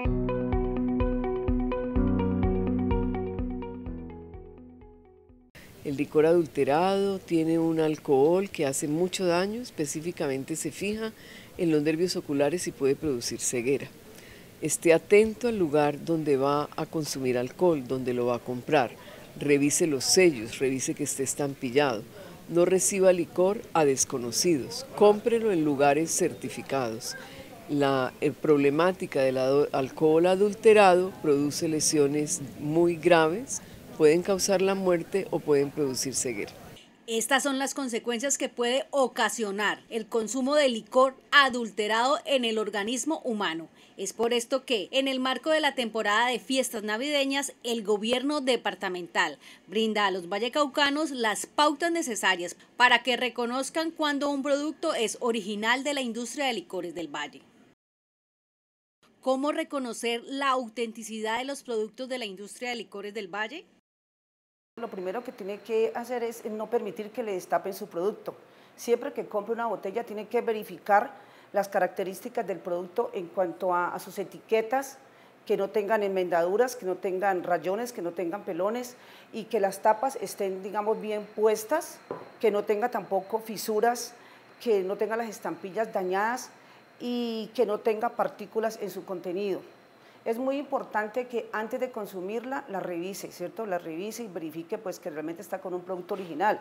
El licor adulterado tiene un alcohol que hace mucho daño, específicamente se fija en los nervios oculares y puede producir ceguera. Esté atento al lugar donde va a consumir alcohol, donde lo va a comprar. Revise los sellos, revise que esté estampillado. No reciba licor a desconocidos, cómprelo en lugares certificados. La problemática del alcohol adulterado produce lesiones muy graves, pueden causar la muerte o pueden producir ceguera. Estas son las consecuencias que puede ocasionar el consumo de licor adulterado en el organismo humano. Es por esto que, en el marco de la temporada de fiestas navideñas, el gobierno departamental brinda a los vallecaucanos las pautas necesarias para que reconozcan cuando un producto es original de la industria de licores del Valle. ¿Cómo reconocer la autenticidad de los productos de la industria de licores del Valle? Lo primero que tiene que hacer es no permitir que le destapen su producto. Siempre que compre una botella tiene que verificar las características del producto en cuanto a sus etiquetas, que no tengan enmendaduras, que no tengan rayones, que no tengan pelones y que las tapas estén, digamos, bien puestas, que no tenga tampoco fisuras, que no tenga las estampillas dañadas y que no tenga partículas en su contenido. Es muy importante que antes de consumirla la revise, ¿cierto? La revise y verifique pues, que realmente está con un producto original.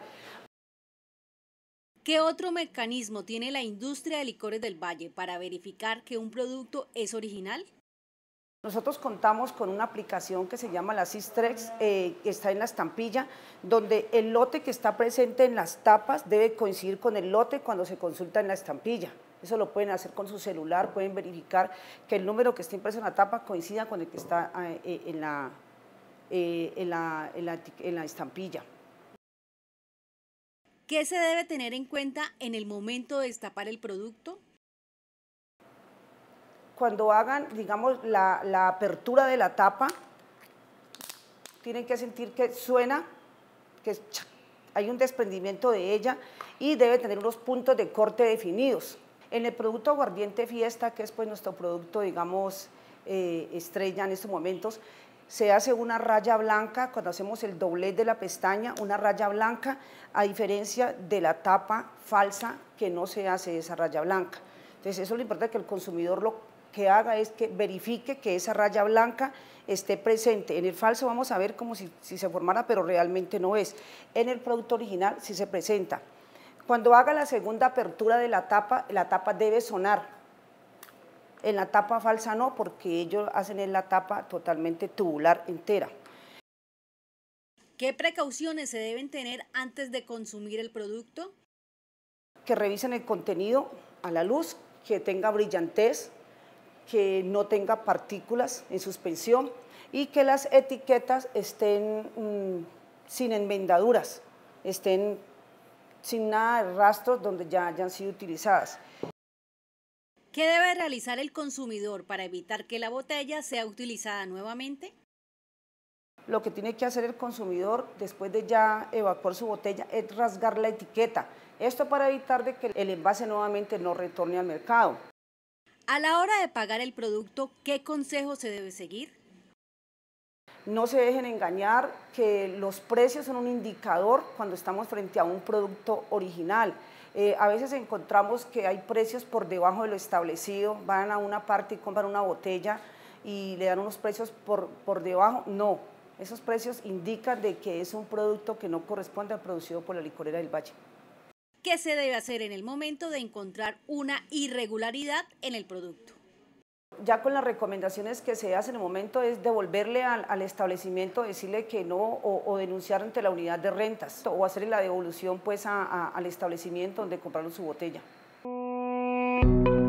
¿Qué otro mecanismo tiene la industria de licores del Valle para verificar que un producto es original? Nosotros contamos con una aplicación que se llama la Sistrex, que está en la estampilla, donde el lote que está presente en las tapas debe coincidir con el lote cuando se consulta en la estampilla. Eso lo pueden hacer con su celular, pueden verificar que el número que está impreso en la tapa coincida con el que está en la estampilla. ¿Qué se debe tener en cuenta en el momento de destapar el producto? Cuando hagan, digamos, la apertura de la tapa, tienen que sentir que suena, que hay un desprendimiento de ella y debe tener unos puntos de corte definidos. En el producto aguardiente fiesta, que es pues nuestro producto, digamos, estrella en estos momentos, se hace una raya blanca cuando hacemos el doblez de la pestaña, una raya blanca, a diferencia de la tapa falsa que no se hace esa raya blanca. Entonces eso es lo importante, que el consumidor lo que haga es que verifique que esa raya blanca esté presente. En el falso vamos a ver como si se formara, pero realmente no es. En el producto original sí se presenta. Cuando haga la segunda apertura de la tapa debe sonar. En la tapa falsa no, porque ellos hacen en la tapa totalmente tubular entera. ¿Qué precauciones se deben tener antes de consumir el producto? Que revisen el contenido a la luz, que tenga brillantez, que no tenga partículas en suspensión y que las etiquetas estén sin enmendaduras, estén sin nada de rastros donde ya hayan sido utilizadas. ¿Qué debe realizar el consumidor para evitar que la botella sea utilizada nuevamente? Lo que tiene que hacer el consumidor después de ya evacuar su botella es rasgar la etiqueta. Esto para evitar de que el envase nuevamente no retorne al mercado. A la hora de pagar el producto, ¿qué consejo se debe seguir? No se dejen engañar, que los precios son un indicador cuando estamos frente a un producto original. A veces encontramos que hay precios por debajo de lo establecido, van a una parte y compran una botella y le dan unos precios por debajo. No, esos precios indican de que es un producto que no corresponde al producido por la licorera del Valle. ¿Qué se debe hacer en el momento de encontrar una irregularidad en el producto? Ya con las recomendaciones que se hacen en el momento es devolverle al establecimiento, decirle que no o denunciar ante la unidad de rentas o hacerle la devolución pues al establecimiento donde compraron su botella.